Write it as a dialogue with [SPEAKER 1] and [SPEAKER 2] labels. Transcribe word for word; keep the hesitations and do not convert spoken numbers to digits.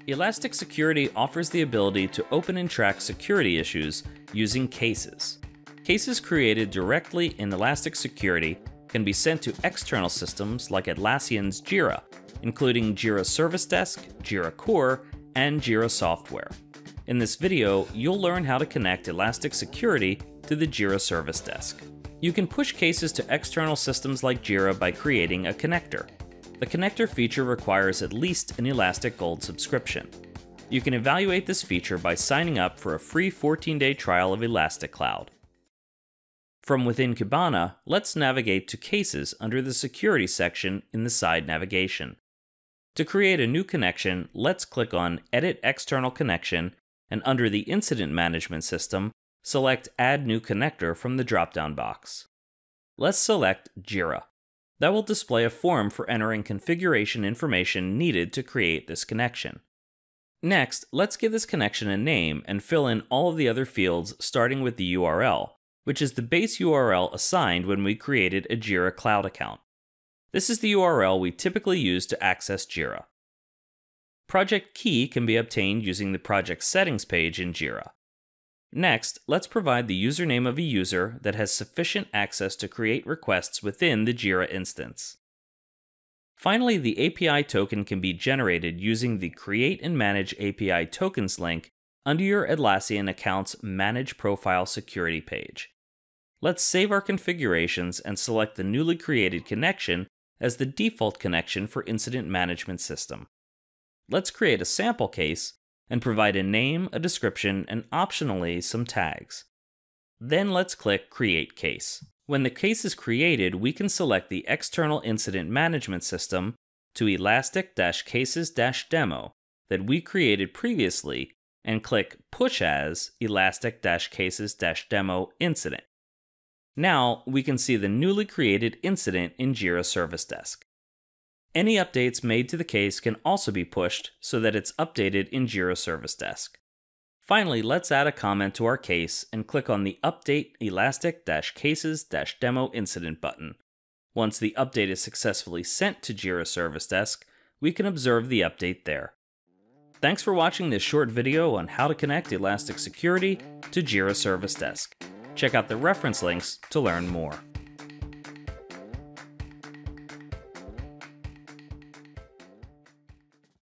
[SPEAKER 1] Elastic Security offers the ability to open and track security issues using cases. Cases created directly in Elastic Security can be sent to external systems like Atlassian's Jira, including Jira Service Desk, Jira Core, and Jira Software. In this video, you'll learn how to connect Elastic Security to the Jira Service Desk. You can push cases to external systems like Jira by creating a connector. The connector feature requires at least an Elastic Gold subscription. You can evaluate this feature by signing up for a free fourteen day trial of Elastic Cloud. From within Kibana, let's navigate to Cases under the Security section in the side navigation. To create a new connection, let's click on Edit External Connection, and under the Incident Management System, select Add New Connector from the drop-down box. Let's select Jira. That will display a form for entering configuration information needed to create this connection. Next, let's give this connection a name and fill in all of the other fields starting with the U R L, which is the base U R L assigned when we created a Jira Cloud account. This is the U R L we typically use to access Jira. Project key can be obtained using the project settings page in Jira. Next, let's provide the username of a user that has sufficient access to create requests within the Jira instance. Finally, the A P I token can be generated using the Create and Manage A P I Tokens link under your Atlassian account's Manage Profile Security page. Let's save our configurations and select the newly created connection as the default connection for Incident Management System. Let's create a sample case and provide a name, a description, and optionally some tags. Then let's click Create Case. When the case is created, we can select the external incident management system to elastic-cases-demo that we created previously and click Push as elastic-cases-demo incident. Now we can see the newly created incident in Jira Service Desk. Any updates made to the case can also be pushed so that it's updated in Jira Service Desk. Finally, let's add a comment to our case and click on the Update Elastic-Cases-Demo Incident button. Once the update is successfully sent to Jira Service Desk, we can observe the update there. Thanks for watching this short video on how to connect Elastic Security to Jira Service Desk. Check out the reference links to learn more.